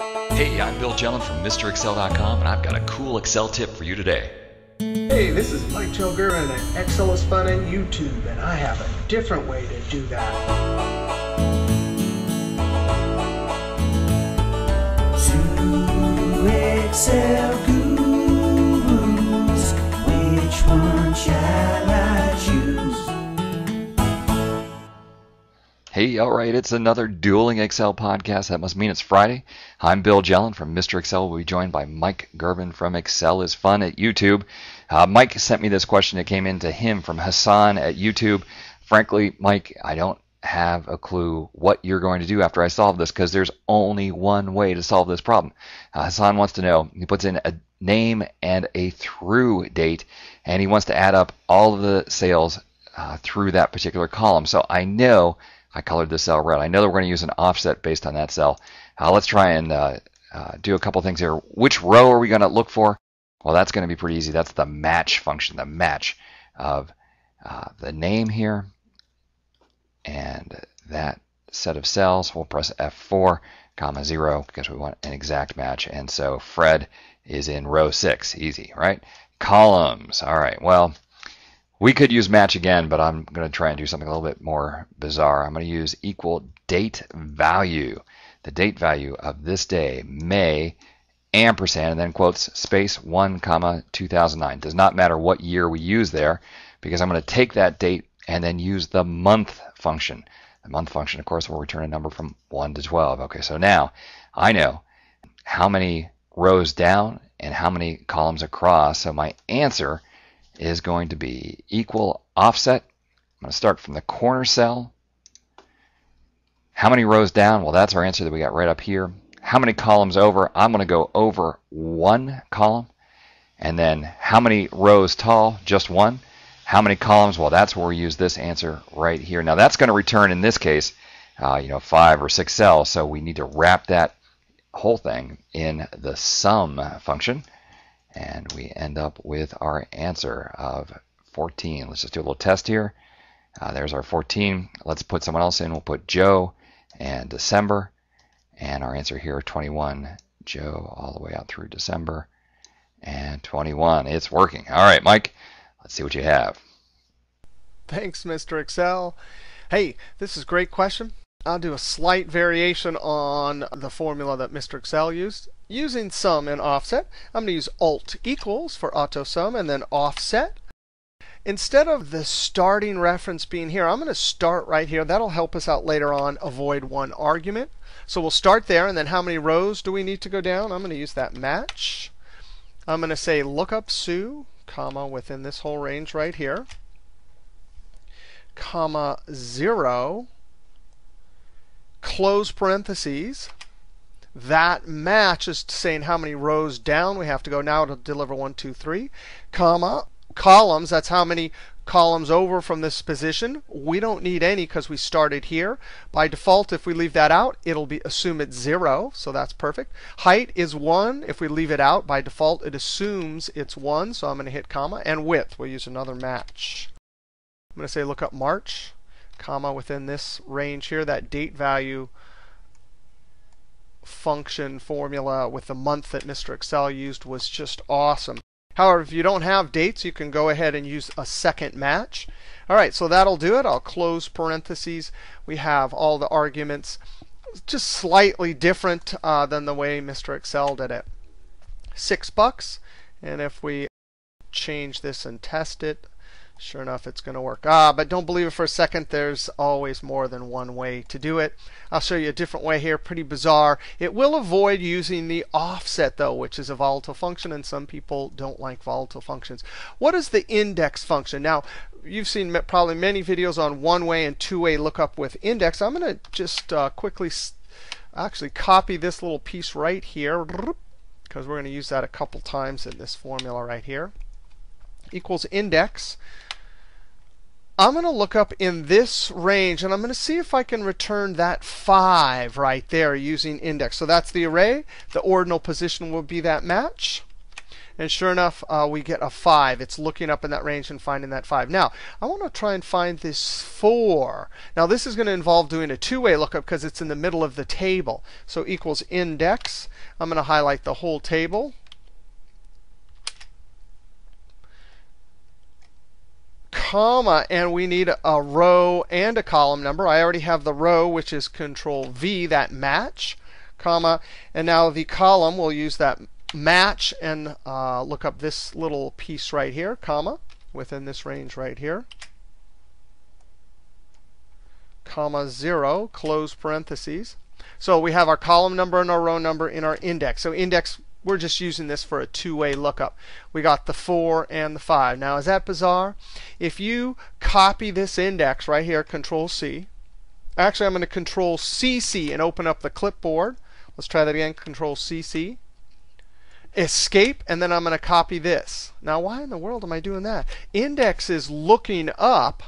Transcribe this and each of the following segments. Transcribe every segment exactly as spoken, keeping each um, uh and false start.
Hey, I'm Bill Jellin from Mr Excel dot com, and I've got a cool Excel tip for you today. Hey, this is Mike Gelger and ExcelIsFun on YouTube, and I have a different way to do that. Two Excel gurus, which one shall I choose? Hey, alright, it's another Dueling Excel podcast. That must mean it's Friday. I'm Bill Jellin from Mister Excel. We'll be joined by Mike Gervin from ExcelIsFun at YouTube. Uh, Mike sent me this question that came in to him from Hassan at YouTube. Frankly, Mike, I don't have a clue what you're going to do after I solve this, because there's only one way to solve this problem. Uh, Hassan wants to know, he puts in a name and a through date, and he wants to add up all of the sales uh, through that particular column. So I know I colored this cell red. I know that we're going to use an offset based on that cell. Uh, let's try and uh, uh, do a couple things here. Which row are we going to look for? Well, that's going to be pretty easy. That's the match function, the match of uh, the name here and that set of cells. We'll press F four, comma zero, because we want an exact match. And so Fred is in row six. Easy, right? Columns. All right. Well, we could use match again, but I'm going to try and do something a little bit more bizarre. I'm going to use equal date value, the date value of this day, May, ampersand, and then quotes, space one, comma, two thousand nine. Does not matter what year we use there, because I'm going to take that date and then use the month function. The month function, of course, will return a number from one to twelve. Okay, so now I know how many rows down and how many columns across, so my answer is going to be equal offset. I'm going to start from the corner cell. How many rows down? Well, that's our answer that we got right up here. How many columns over? I'm going to go over one column. And then how many rows tall? Just one. How many columns? Well, that's where we use this answer right here. Now, that's going to return, in this case, uh, you know, five or six cells. So we need to wrap that whole thing in the sum function. And we end up with our answer of fourteen. Let's just do a little test here. Uh, there's our fourteen. Let's put someone else in. We'll put Joe and December. And our answer here, twenty-one. Joe all the way out through December. And twenty-one. It's working. All right, Mike, let's see what you have. Thanks, Mister Excel. Hey, this is a great question. I'll do a slight variation on the formula that Mister Excel used. Using sum and offset, I'm going to use alt equals for auto sum and then offset. Instead of the starting reference being here, I'm going to start right here. That'll help us out later on avoid one argument. So we'll start there, and then how many rows do we need to go down? I'm going to use that match. I'm going to say lookup Sioux, comma, within this whole range right here, comma, zero, close parentheses. That match is saying how many rows down we have to go now to deliver one, two, three, comma, columns. That's how many columns over from this position. We don't need any because we started here. By default, if we leave that out, it'll be assume it's zero, so that's perfect. Height is one. If we leave it out, by default, it assumes it's one, so I'm going to hit comma. And width, we'll use another match. I'm going to say look up March, comma, within this range here, that date value function formula with the month that Mister Excel used was just awesome. However, if you don't have dates, you can go ahead and use a second match. All right, so that'll do it. I'll close parentheses. We have all the arguments, just slightly different uh, than the way Mister Excel did it. Six bucks. And if we change this and test it, sure enough, it's going to work. Ah, but don't believe it for a second. There's always more than one way to do it. I'll show you a different way here. Pretty bizarre. It will avoid using the offset, though, which is a volatile function, and some people don't like volatile functions. What is the index function? Now, you've seen probably many videos on one-way and two-way lookup with index. I'm going to just uh, quickly actually copy this little piece right here, because we're going to use that a couple times in this formula right here. Equals index. I'm going to look up in this range, and I'm going to see if I can return that five right there using index. So that's the array. The ordinal position will be that match. And sure enough, uh, we get a five. It's looking up in that range and finding that five. Now, I want to try and find this four. Now, this is going to involve doing a two-way lookup because it's in the middle of the table. So equals index. I'm going to highlight the whole table. Comma, and we need a row and a column number. I already have the row, which is Control V, that match, comma, and now the column, we'll use that match and uh, look up this little piece right here, comma, within this range right here, comma, zero, close parentheses. So we have our column number and our row number in our index. So index, we're just using this for a two-way lookup. We got the four and the five. Now, is that bizarre? If you copy this index right here, Control C. Actually, I'm going to Control C C and open up the clipboard. Let's try that again. Control C C. Escape, and then I'm going to copy this. Now, why in the world am I doing that? Index is looking up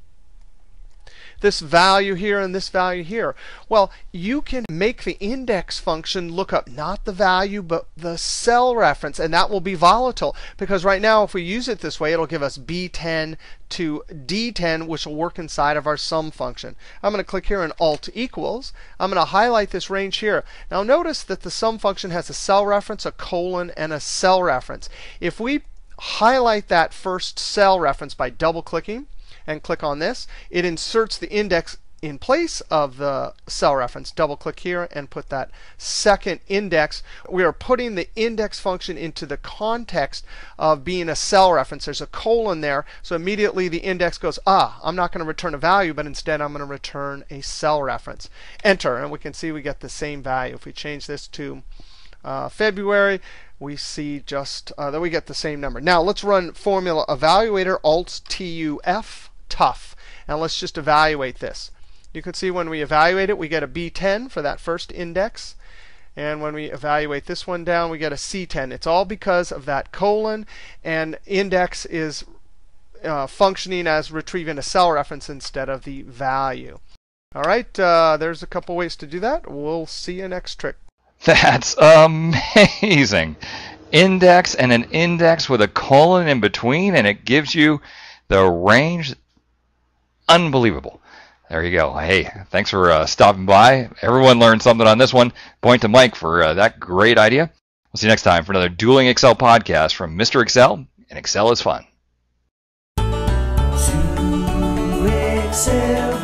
this value here and this value here. Well, you can make the index function look up not the value, but the cell reference, and that will be volatile. Because right now, if we use it this way, it'll give us B ten to D ten, which will work inside of our sum function. I'm going to click here and Alt equals. I'm going to highlight this range here. Now, notice that the sum function has a cell reference, a colon, and a cell reference. If we highlight that first cell reference by double-clicking, and click on this, it inserts the index in place of the cell reference. Double click here and put that second index. We are putting the index function into the context of being a cell reference. There's a colon there, so immediately the index goes, ah, I'm not going to return a value, but instead I'm going to return a cell reference. Enter, and we can see we get the same value. If we change this to uh, February, we see just uh, that we get the same number. Now let's run formula evaluator, Alt T U F. Tough. And let's just evaluate this. You can see when we evaluate it, we get a B ten for that first index. And when we evaluate this one down, we get a C ten. It's all because of that colon, and index is uh, functioning as retrieving a cell reference instead of the value. All right, uh, there's a couple ways to do that. We'll see you next trick. That's amazing. Index and an index with a colon in between, and it gives you the range. Unbelievable. There you go. Hey, thanks for uh, stopping by. Everyone learned something on this one. Point to Mike for uh, that great idea. We'll see you next time for another Dueling Excel podcast from Mister Excel and Excel is Fun. To excel.